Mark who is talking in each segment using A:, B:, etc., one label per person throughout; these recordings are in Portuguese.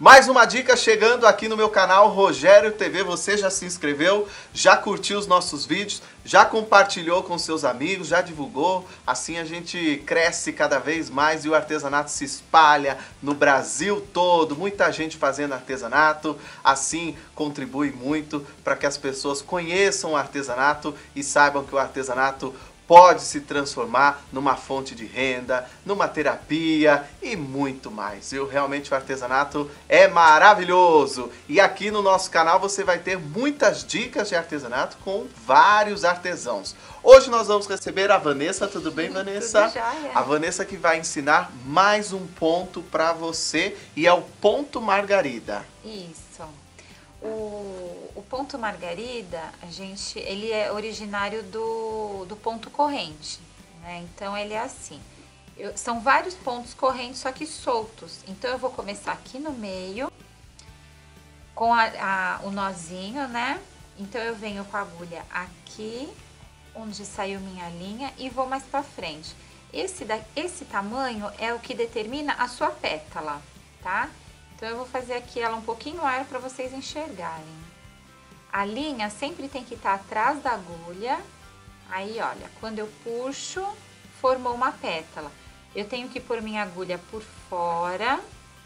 A: Mais uma dica chegando aqui no meu canal Rogério TV. Você já se inscreveu, já curtiu os nossos vídeos, já compartilhou com seus amigos, já divulgou. Assim a gente cresce cada vez mais e o artesanato se espalha no Brasil todo. Muita gente fazendo artesanato, assim contribui muito para que as pessoas conheçam o artesanato e saibam que o artesanato pode se transformar numa fonte de renda, numa terapia e muito mais. Realmente o artesanato é maravilhoso. E aqui no nosso canal você vai ter muitas dicas de artesanato com vários artesãos. Hoje nós vamos receber a Vanessa. Tudo bem, Vanessa?
B: Tudo jóia.
A: A Vanessa que vai ensinar mais um ponto para você e é o ponto Margarida.
B: Isso. O ponto Margarida, ele é originário do ponto corrente, né? Então ele é assim, são vários pontos correntes, só que soltos. Então eu vou começar aqui no meio, com o nozinho, né? Então eu venho com a agulha aqui, onde saiu minha linha, e vou mais pra frente. Esse tamanho é o que determina a sua pétala, tá? Então eu vou fazer aqui ela um pouquinho maior para vocês enxergarem. A linha sempre tem que estar atrás da agulha. Aí, olha, quando eu puxo, formou uma pétala. Eu tenho que pôr minha agulha por fora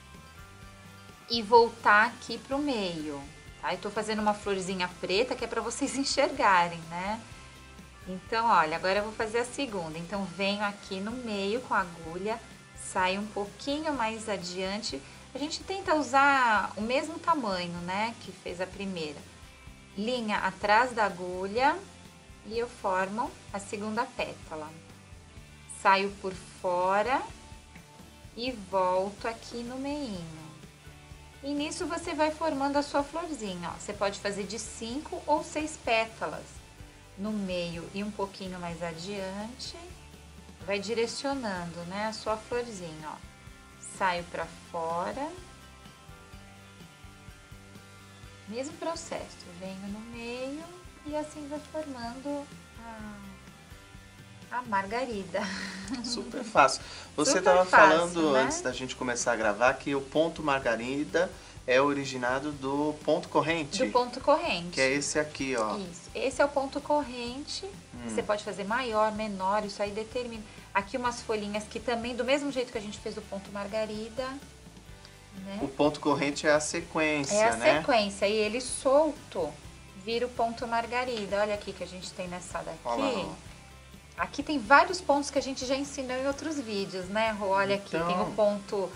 B: e voltar aqui pro meio, tá? Eu tô fazendo uma florzinha preta que é para vocês enxergarem, né? Então, olha, agora eu vou fazer a segunda. Então, venho aqui no meio com a agulha, saio um pouquinho mais adiante. A gente tenta usar o mesmo tamanho, né, que fez a primeira. Linha atrás da agulha e eu formo a segunda pétala. Saio por fora e volto aqui no meinho. E nisso você vai formando a sua florzinha, ó. Você pode fazer de 5 ou 6 pétalas no meio e um pouquinho mais adiante. Vai direcionando, né, a sua florzinha, ó. Saio para fora, mesmo processo, venho no meio e assim vai formando a margarida.
A: Super fácil. Você estava falando, né, antes da gente começar a gravar, que o ponto Margarida é originado do ponto corrente.
B: Do ponto corrente.
A: Que é esse aqui, ó.
B: Isso. Esse é o ponto corrente. Você pode fazer maior, menor, isso aí determina. Aqui umas folhinhas que também, do mesmo jeito que a gente fez o ponto Margarida, né?
A: O ponto corrente é a sequência,
B: né? É a
A: né?
B: sequência. E ele solto vira o ponto Margarida. Olha aqui que a gente tem nessa daqui.
A: Olha lá.
B: Aqui tem vários pontos que a gente já ensinou em outros vídeos, né, Rô? Olha aqui,
A: então,
B: tem o ponto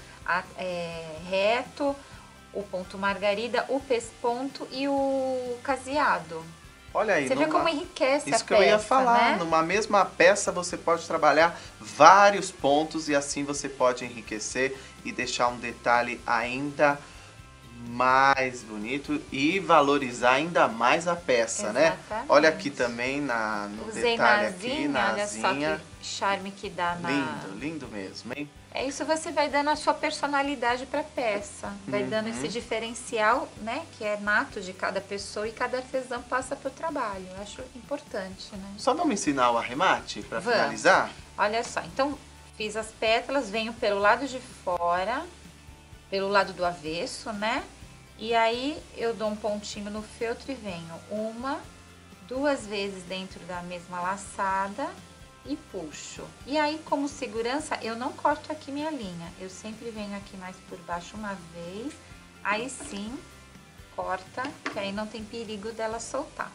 B: reto, o ponto Margarida, o pesponto e o caseado.
A: Olha aí,
B: você vê como enriquece a peça,
A: isso que eu ia falar,
B: né?
A: Numa mesma peça você pode trabalhar vários pontos e assim você pode enriquecer e deixar um detalhe ainda mais bonito e valorizar ainda mais a peça.
B: Exatamente.
A: Né? Olha aqui também no
B: Usei
A: detalhe
B: nazinha,
A: aqui, nazinha.
B: olha só que charme que dá na...
A: Lindo, lindo mesmo, hein?
B: É isso, você vai dando a sua personalidade para a peça, vai dando esse diferencial, né, que é nato de cada pessoa e cada artesão passa pro trabalho. Eu acho importante, né?
A: Só vamos ensinar o arremate para finalizar?
B: Olha só, então fiz as pétalas, venho pelo lado de fora, pelo lado do avesso, né? E aí eu dou um pontinho no feltro e venho 1, 2 vezes dentro da mesma laçada e puxo. E aí, como segurança, eu não corto aqui minha linha. Eu sempre venho aqui mais por baixo uma vez. Aí sim, corta, que aí não tem perigo dela soltar.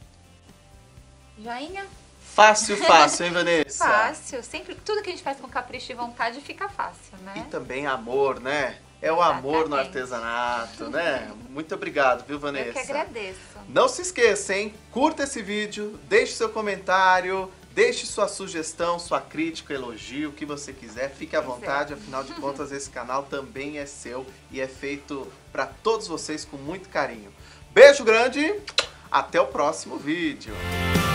B: Joinha?
A: Fácil, fácil, hein, Vanessa?
B: Fácil. Sempre, tudo que a gente faz com capricho e vontade fica fácil, né?
A: E também amor, né? É o amor no artesanato, né? Muito obrigado, viu, Vanessa?
B: Eu que agradeço.
A: Não se esqueça, hein? Curta esse vídeo, deixe seu comentário, deixe sua sugestão, sua crítica, elogio, o que você quiser. Fique à vontade, afinal de contas esse canal também é seu e é feito para todos vocês com muito carinho. Beijo grande, até o próximo vídeo.